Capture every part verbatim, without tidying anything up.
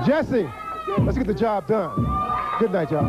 Jesse, let's get the job done. Good night, y'all.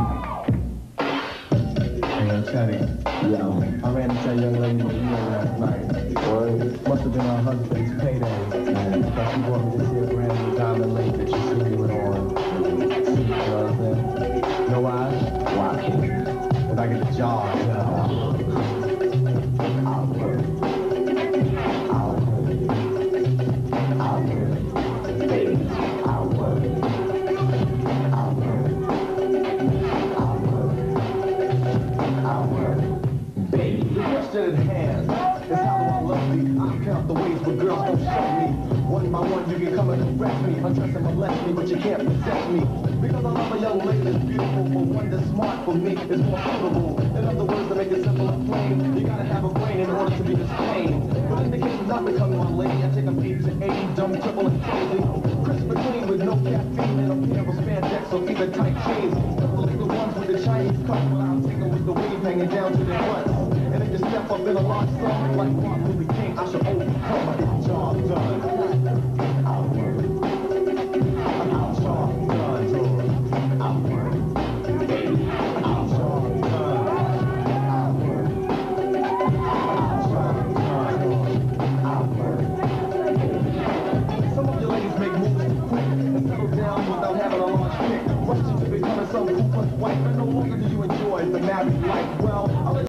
Hey, I'm Chatty. Yo, I ran into that young lady in the ear last night. Boy, must have been on husband's payday. Man, but she bought me this here brand new diamond link that she see me with on. See, you know what I'm saying? You know why? Why? Because I get the job done. I'll work. I'll work. I'll work. Baby, I'll work. I'll work. I'll work. I'll work. Baby. The question at hand is how do I love me? I count the ways where girls don't show me. One by one, you can come and caress me, undress and molest me, but you can't possess me. Because I love a young lady that's beautiful, but one that's smart for me is more suitable. In other words, to make it simple and plain, you gotta have a brain in order to be this plain. But in the case of not becoming my lady, I take them eight to eighty, dumb, triple, and crazy. Crisp clean with no caffeine and a pair of spandex or even tight jeans. Simple like the ones with the Chinese cup, but I'll take them with the wave hanging down to their butts. And if you step up in a large song like Martin Luther King, I should overcome, I get the job done. I'll work. I'll job done. I'll work. Baby, I'll job done. I'll work. I'll job done. I'll work. Some of you ladies make moves too quick and settle down without having a large pick. Rushing to becoming some cool white, but no longer do you enjoy the married life.